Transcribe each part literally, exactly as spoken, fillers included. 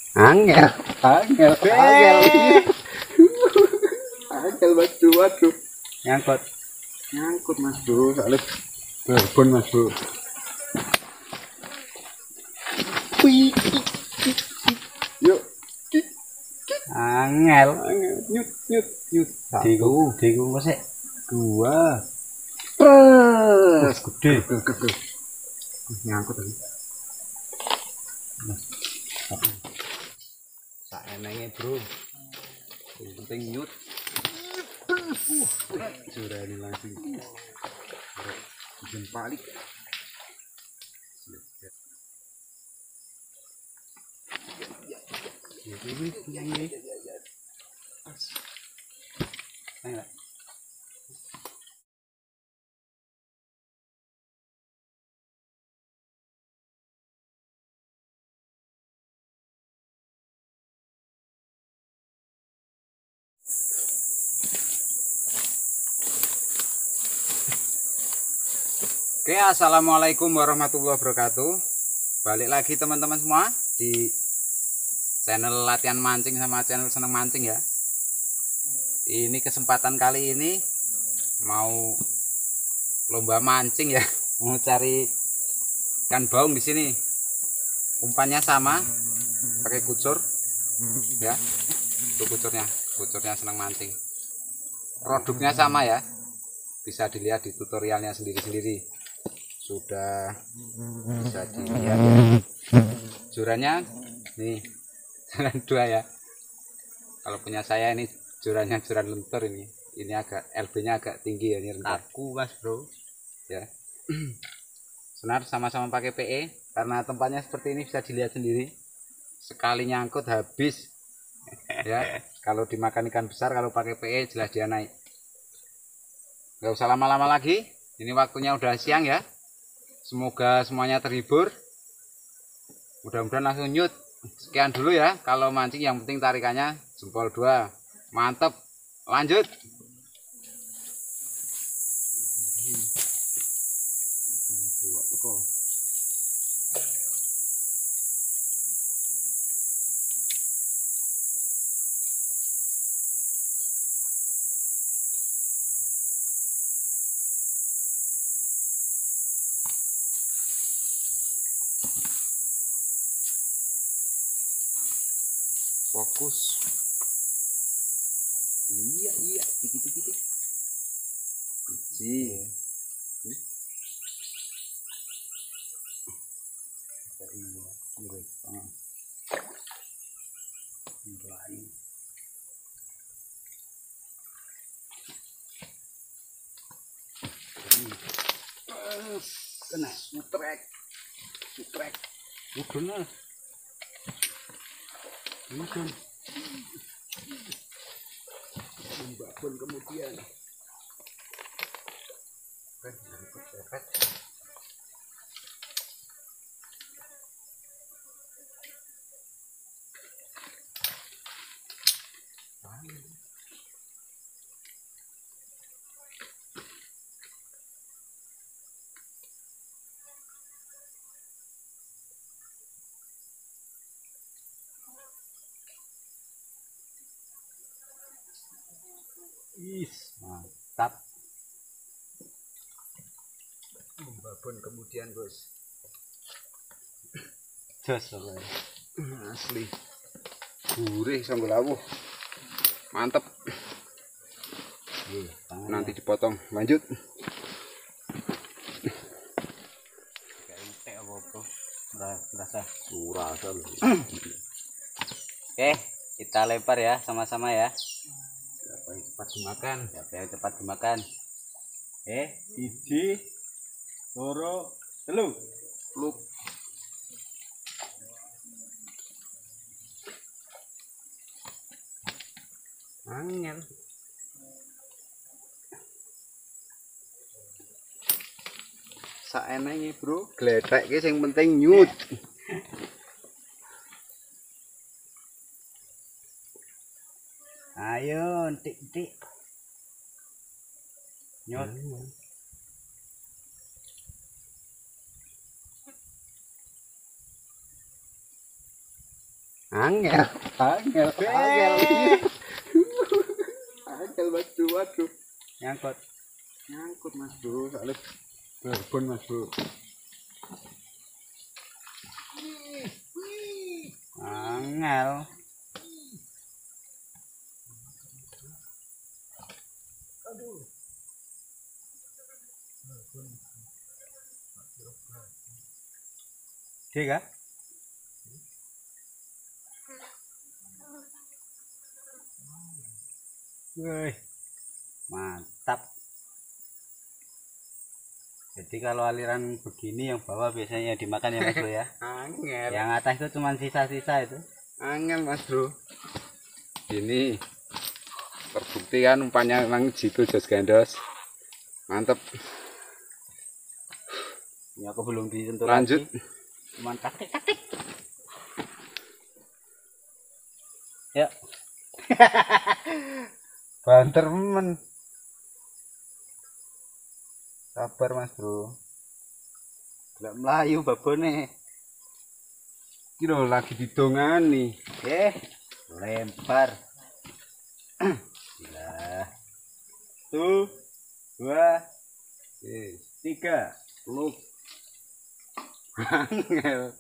Angel, angel, angel. Angel Mas Bro, waduh. Nyangkut. Nyangkut Mas Bro, soalnya berbon Mas Bro. Wih. Yuk. Angel. Angel, nyut, nyut, nyut. Diku, diku masih Dua. Pres, gede. gede. Nyangkut tadi. Sak enenge, Bro. Yang penting nyut. Jurani langsung. Bikin balik. Ini ini. Ayo. Oke, assalamualaikum warahmatullahi wabarakatuh. Balik lagi teman-teman semua di channel latihan mancing sama channel seneng mancing ya. Ini kesempatan kali ini mau lomba mancing ya, mau cari ikan baung di sini. Umpannya sama, pakai kucur ya. Itu kucurnya, kucurnya seneng mancing. Produknya sama ya, bisa dilihat di tutorialnya sendiri-sendiri. Sudah bisa dilihat ya. Jurannya nih juran dua ya. Kalau punya saya ini jurannya juran lentur ini. Ini agak L B-nya agak tinggi ya, ini rendah. Aku Mas Bro. Ya. Senar sama-sama pakai P E karena tempatnya seperti ini bisa dilihat sendiri. Sekali nyangkut habis. Ya, kalau dimakan ikan besar kalau pakai P E jelas dia naik. Nggak usah lama-lama lagi. Ini waktunya udah siang ya. Semoga semuanya terhibur. Mudah-mudahan langsung nyut. Sekian dulu ya. Kalau mancing yang penting tarikannya jempol dua. Mantep. Lanjut. Fokus. Iya, iya. Dikit-dikit. Biji. Kena sutrek. Sutrek. Udah. Bukan. Membakun kemudian. Oke, ikut efek. Is, mantap. Babon kemudian bos. Jos asli. Gurih sambil lawuh. Mantap. Nanti dipotong. Lanjut. Merasa surasa. Oke, kita lempar ya sama-sama ya. Siapa yang cepat dimakan? Siapa yang cepat dimakan? Eh, siji, loro, telu. Pluk. Angel. Saenenge, Bro. Gledek ki sing penting nyut. Ayo, entik-entik. Nyut. Angel, Angel, angel. Angel Mas Bro, waduh. nyangkut. Nyangkut Mas Bro, soalnya berbun Mas Bro. Angel. Aduh. Oke kah? Wih, mantap. Jadi kalau aliran begini yang bawah biasanya dimakan ya Mas Bro ya. Angel. Yang atas itu cuma sisa-sisa itu. Angel Mas Bro. Ini terbukti kan umpannya memang jitu Jos Gandos. Mantap. Ini aku belum disentuh Lanjut. lagi. Cuman taktik-taktik. Ya. Banter men. Sabar Mas Bro. Gak melayu babone. Iki lho lagi didongani. Eh, lempar. Gila. Tuh, dua, Eh, tiga, peluk. angel.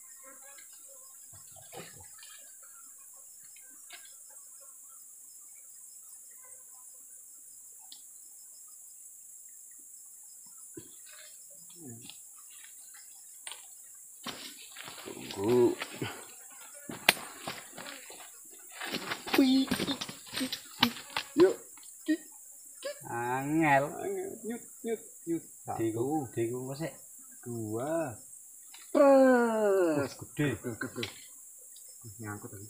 Tunggu. Wih. Yuk. Angel. Angel. Nyut nyut nyut. Diku, diku masih Dua. Pres. gede. Gede, gede. Nyangkut tadi.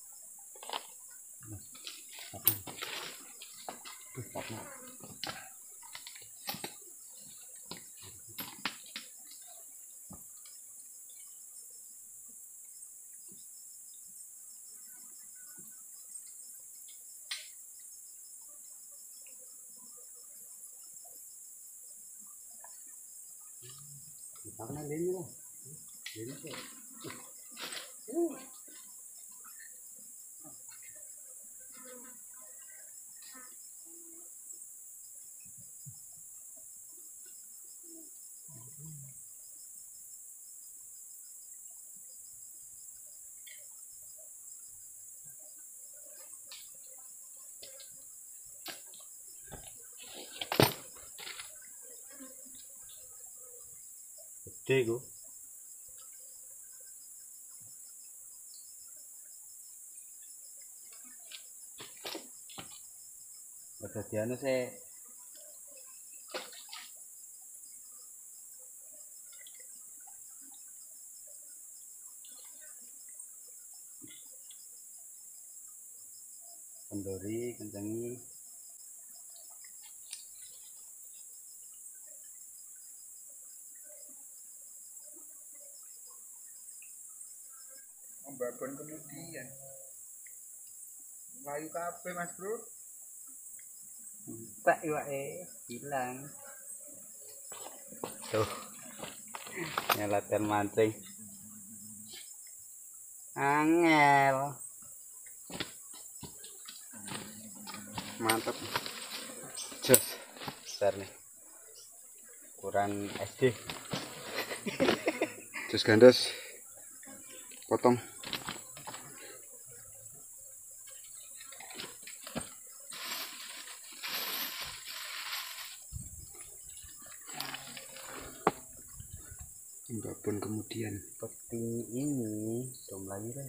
Tangan ini lah. Ini tuh. Gede ku. Kedadiane sih kendori kencengi. Babon kemudian. Layu kabeh Mas Bro. Tak iwake hilang. Tuh. Nyelatan mancing. Angel. Mantap. Jos. Besar nih. Ukuran S D. Jos Gandos. Potong. Babon kemudian. Peting ini udah melayu kan?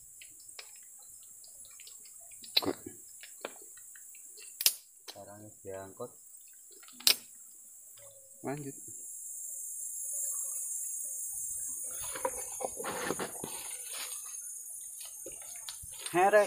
Kok Sekarang diangkut. lanjut. Herek.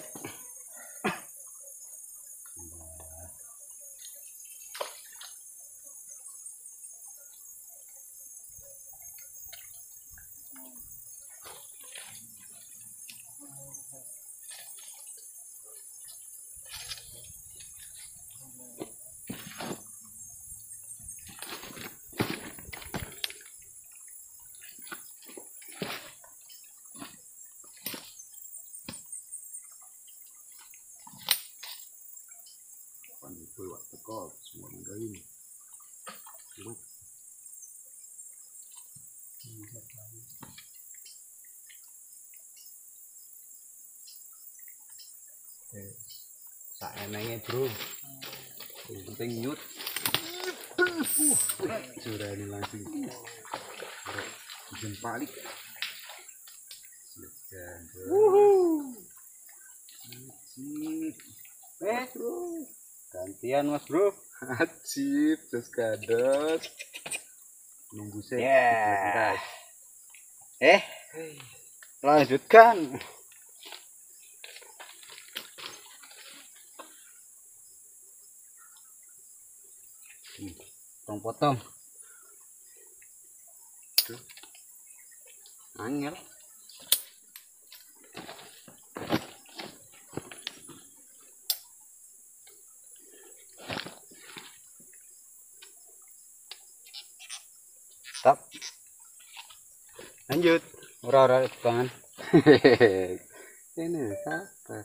Kok semua ini. Tak enaknya bro, yang penting nyut. Uh, curah ini langsung. Hujan balik. Eh bro, gantian mas bro. Ajib, terus gados. Nunggu saya. Yeah. Eh, lanjutkan. Tong potong. Angel. Stop. Lanjut. Ora-ora tangan. Ini sabar.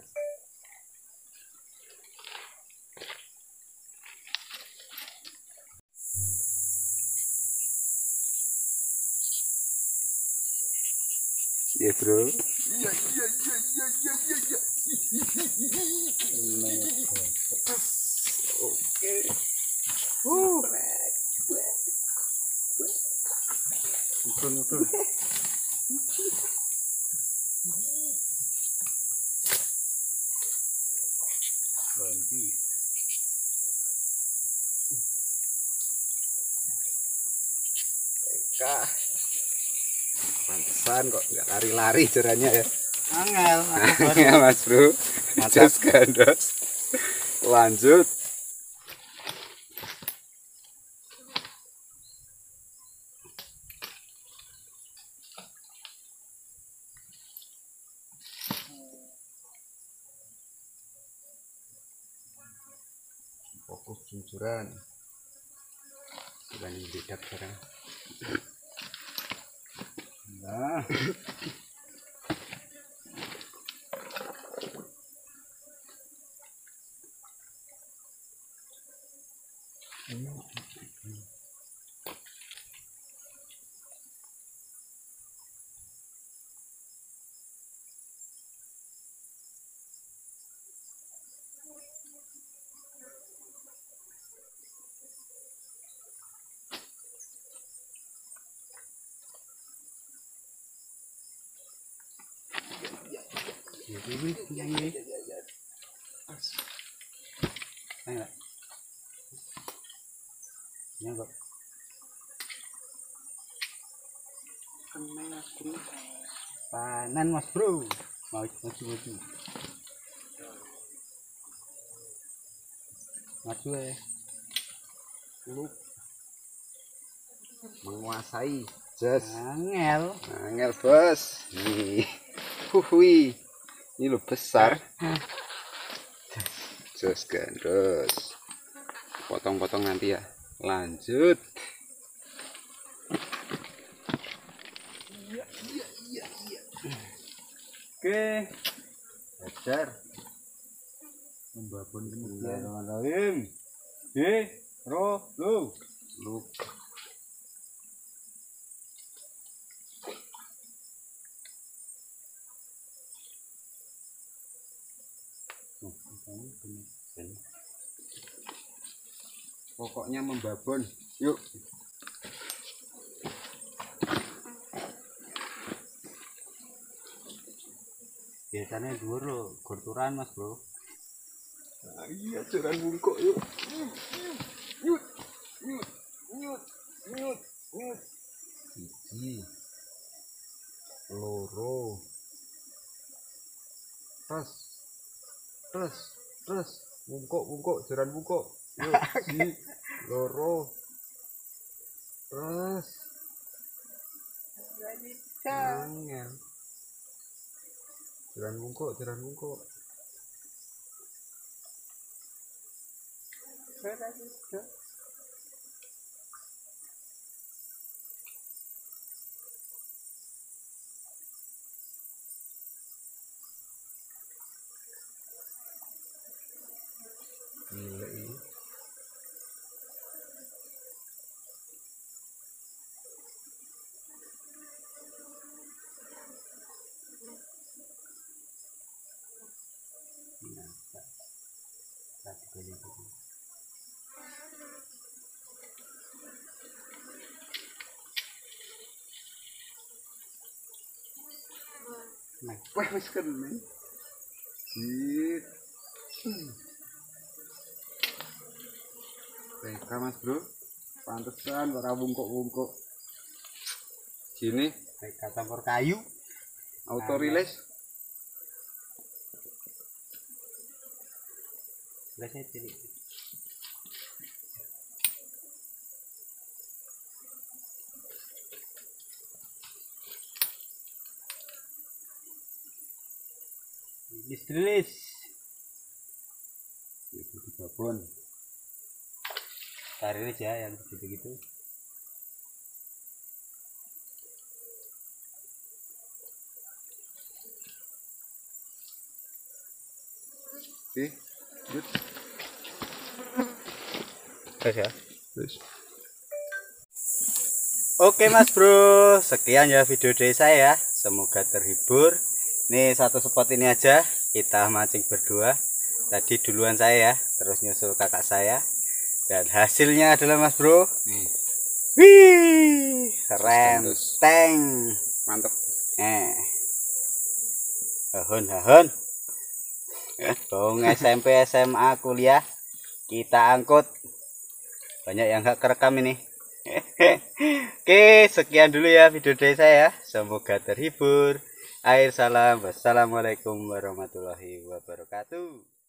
Iya bro. Iya iya iya iya iya iya iya. Oke. Uh. Turun turun. Banti. Eka. Pantesan kok nggak lari-lari caranya ya. Angel, Ya mas bro, just gandos. Lanjut. Fokus junjuran. Dibanding bedak sekarang. Nah. Ini yang ini. Ayo. Ini kok. Panan mas bro. Mau maju maju. Maju ya. Lu menguasai. Just. Angel. Angel bos. Nih. Huhui. Ini lo besar. Just gandos. Potong-potong nanti ya. Lanjut. Iya iya iya iya. Oke. Ajar. Membabon kemudian. Bismillahirrahmanirrahim. Eh, ro, lu. Lu. Pokoknya membabon. Yuk. Biasanya dhuwur lho, gorturan mas bro. Nah, iya jaran bungkuk yuk. Nyut, nyut, nyut, nyut, nyut. Siji. Loro. Terus. Terus, terus. Bungkuk, bungkuk, jaran bungkuk. Yuk, siji, loro. Terus. Angel. Jaran bungkuk, jaran bungkuk. Gila ini. Wah, wis kena. Jit. Teka Mas Bro. Pantesan ora wungkuk-wungkuk. Gini, Teka campur kayu. auto release. Biasanya cilik. Release. Itu babon. Tarik aja yang gitu-gitu. Oke, good. Terus ya. Terus. Oke Mas Bro, sekian ya video dari saya. Semoga terhibur. Nih satu spot ini aja kita mancing berdua. Tadi duluan saya ya, terus nyusul kakak saya. Dan hasilnya adalah Mas Bro. Nih, Wih, renteng. mantep. Eh, hahun hahun. Dong S M P S M A kuliah kita angkut. Banyak yang gak kerekam ini. Oke, sekian dulu ya video dari saya. Semoga terhibur. Akhir salam. Wassalamualaikum warahmatullahi wabarakatuh.